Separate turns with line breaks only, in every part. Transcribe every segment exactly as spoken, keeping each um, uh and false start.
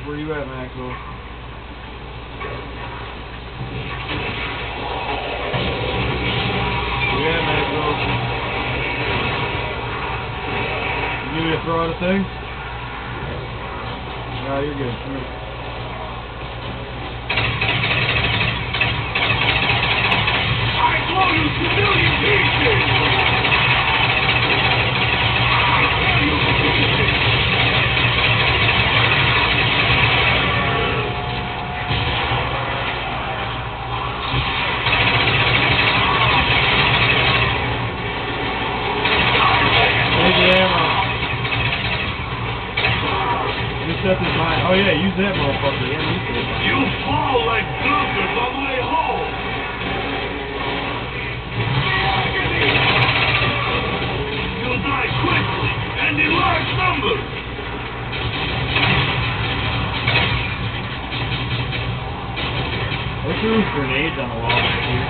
Where you at, Maxwell? Yeah, Maxwell. You need me to throw out a thing? No, you're good. Come here.
I blow you to million pieces!
Set his mind. Oh yeah, use that motherfucker. Yeah, use it.
You fall like bloopers on the way home. You'll die quickly and in large numbers.
Look through grenades on the wall back here.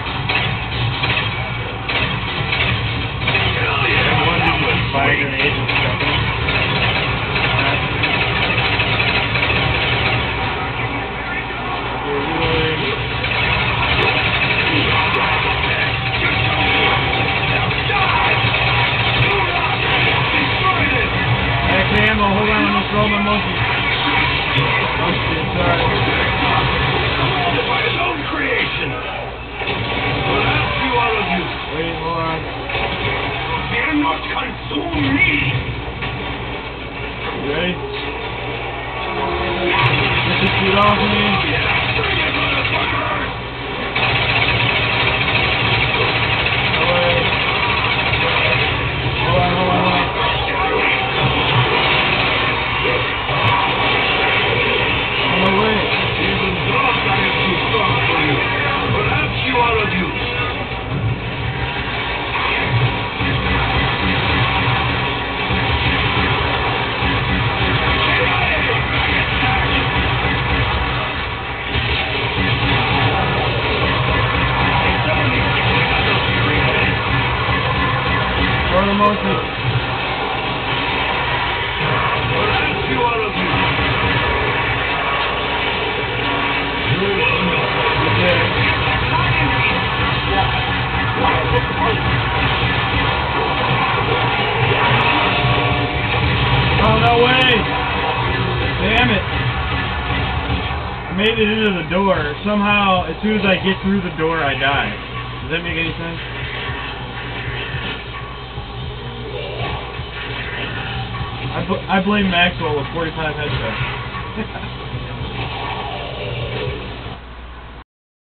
Hell yeah!
One dude with fire grenades and stuff. Ammo, hold on, I'm gonna throw my monkey. Oh shit, sorry.
By his own creation. Well, that's you, all of you.
Wait, hold on.
Dare not consume me.
You ready? Get this shit off me.
Yeah, bring it, motherfucker.
Wait. Hold on, hold on, hold on. Run the monkey.
Well, that's you, all of you.
Oh, no way! Damn it! I made it into the door. Somehow, as soon as I get through the door, I die. Does that make any sense? I, bl I blame Maxwell with forty-five headshots.